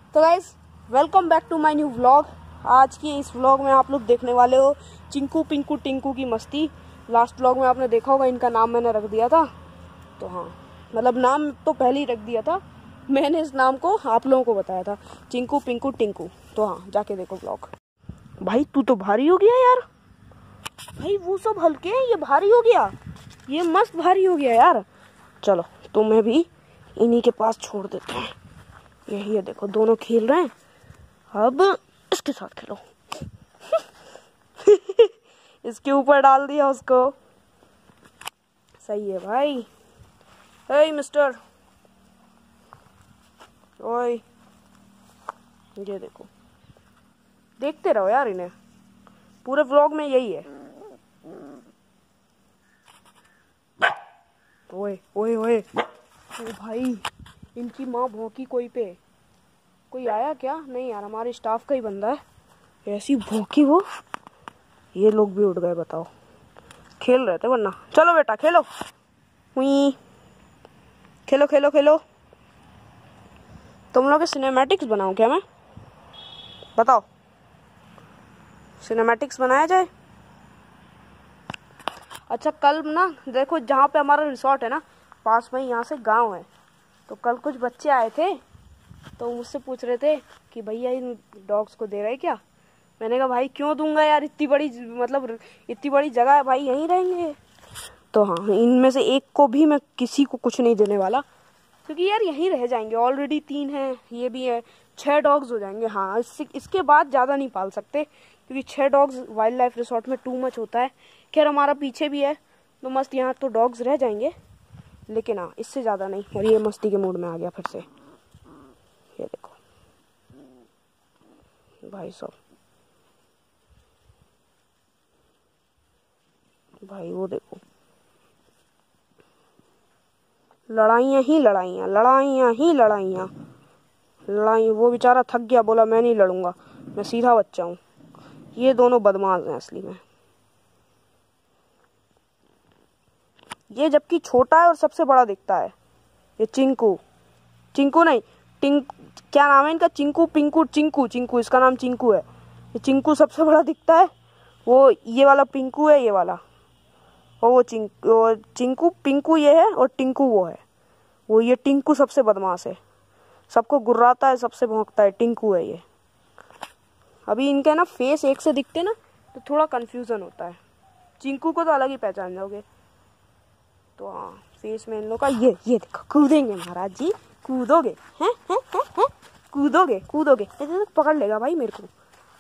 तो guys welcome back to my new vlog. आज की इस व्लॉग में आप लोग देखने वाले हो चिंकू पिंकू टिंकू की मस्ती। लास्ट व्लॉग में आपने देखा होगा इनका नाम मैंने रख दिया था। तो हाँ, मतलब नाम तो पहले ही रख दिया था, मैंने इस नाम को आप लोगों को बताया था, चिंकू पिंकू टिंकू। तो हाँ, जाके देखो व्लॉग। भाई तू तो भारी हो गया यार। भाई वो सब हल्के हैं, ये भारी हो गया, ये मस्त भारी हो गया यार। चलो तुम्हें भी इन्हीं के पास छोड़ देते हैं। यही है, देखो दोनों खेल रहे हैं, अब इसके साथ खेलो। इसके ऊपर डाल दिया उसको। सही है भाई। हे मिस्टर, ओए ये देखो, देखते रहो यार इन्हें, पूरे व्लॉग में यही है। ओए ओए ओए, ओ भाई इनकी माँ भौंकी कोई पे। कोई आया क्या? नहीं यार, हमारे स्टाफ का ही बंदा है। ऐसी भौंकी वो, ये लोग भी उठ गए। बताओ, खेल रहे थे वरना। चलो बेटा खेलो, हुई खेलो खेलो खेलो। तुम लोग के सिनेमैटिक्स बनाऊं क्या मैं? बताओ, सिनेमैटिक्स बनाया जाए। अच्छा कल ना देखो, जहाँ पे हमारा रिसोर्ट है ना, पास में यहाँ से गांव है। तो कल कुछ बच्चे आए थे, तो मुझसे पूछ रहे थे कि भैया इन डॉग्स को दे रहे क्या? मैंने कहा भाई क्यों दूंगा यार, इतनी बड़ी मतलब इतनी बड़ी जगह है भाई, यहीं रहेंगे। तो हाँ, इनमें से एक को भी मैं किसी को कुछ नहीं देने वाला, क्योंकि यार यहीं रह जाएंगे। ऑलरेडी 3 हैं, ये भी है, 6 डॉग्स हो जाएंगे। हाँ, इसके बाद ज़्यादा नहीं पाल सकते, क्योंकि 6 डॉग्स वाइल्ड लाइफ रिसोर्ट में टू मच होता है। खैर हमारा पीछे भी है, तो मस्त यहाँ तो डॉग्स रह जाएंगे, लेकिन हाँ इससे ज़्यादा नहीं। और ये मस्ती के मूड में आ गया फिर से। ये देखो भाई साहब, भाई वो देखो, लड़ाइयाँ ही लड़ाइयाँ, लड़ाइयाँ ही लड़ाइयाँ, लड़ाई। वो बेचारा थक गया, बोला मैं नहीं लड़ूंगा, मैं सीधा बच्चा हूँ। ये दोनों बदमाश हैं असली में। ये जबकि छोटा है और सबसे बड़ा दिखता है। ये चिंकू, चिंकू नहीं क्या नाम है इनका? चिंकू पिंकू चिंकू, चिंकू इसका नाम चिंकू है। ये चिंकू सबसे बड़ा दिखता है, वो ये वाला पिंकू है, ये वाला। और वो चिंकू पिंकू ये है, और टिंकू वो है। वो ये टिंकू सबसे बदमाश है, सबको गुर्राता है, सबसे भौंकता है, टिंकू है ये। अभी इनके ना फेस एक से दिखते ना, तो थोड़ा कंफ्यूजन होता है। चिंकू को तो अलग ही पहचान जाओगे। तो हाँ, फेस में इन लोग का ये देखो, कूदेंगे महाराज जी, कूदोगे हैं हैं हैं हैं, कूदोगे कूदोगे, ऐसे पकड़ लेगा भाई मेरे को।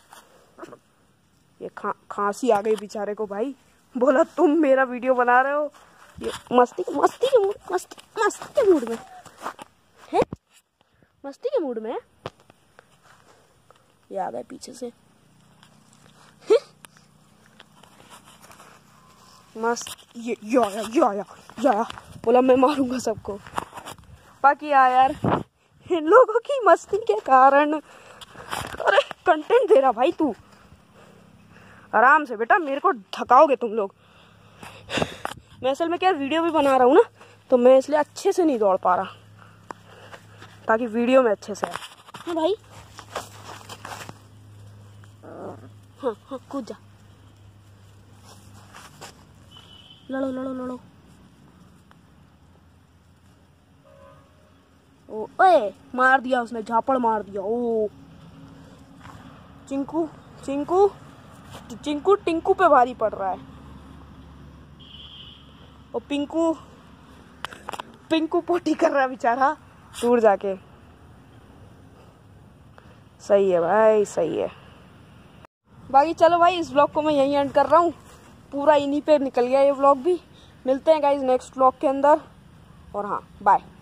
ये खांसी आ गई बेचारे को भाई, बोला तुम मेरा वीडियो बना रहे हो। ये मस्ती के मूड, मस्ती के मूड में है, मस्ती के मूड में है। ये आ गए पीछे से, मस्त। ये आया, बोला मैं मारूंगा सबको। बाकी यार इन लोगों की मस्ती के कारण, अरे कंटेंट दे रहा भाई तू, आराम से बेटा, मेरे को थकाओगे तुम लोग। मैं असल में क्या वीडियो भी बना रहा हूँ ना, तो मैं इसलिए अच्छे से नहीं दौड़ पा रहा, ताकि वीडियो में अच्छे से आए। हाँ भाई, हाँ कूद जा, लड़ो लड़ो लड़ो। ओए मार दिया उसने, झापड़ मार दिया। ओ चिंकू चिंकू चिंकू टिंकू पे भारी पड़ रहा है, और पिंकू पोटी कर रहा है बेचारा दूर जाके। सही है भाई, सही है। बाकी चलो भाई, इस व्लॉग को मैं यहीं एंड कर रहा हूँ, पूरा इन्हीं पे निकल गया ये व्लॉग भी। मिलते हैं गाइज नेक्स्ट व्लॉग के अंदर, और हाँ बाय।